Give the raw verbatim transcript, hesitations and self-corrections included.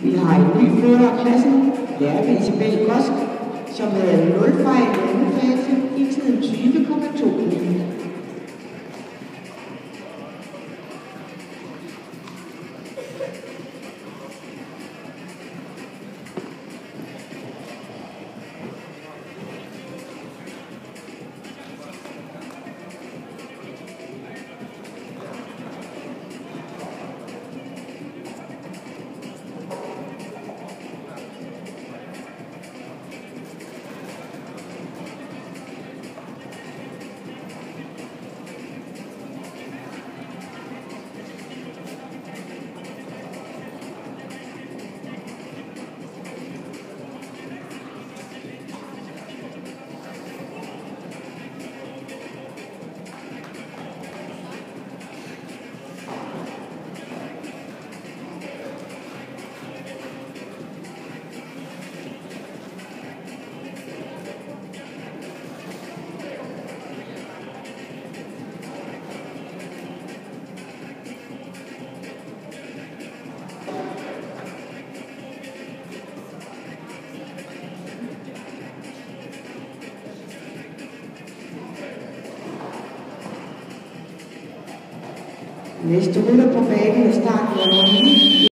Vi har en ny fører af klassen, lærerinde Isabel Gosk, som havde nul fejl i anden fase i tiden tyve komma to minutter. Næste rulle på banen er starten af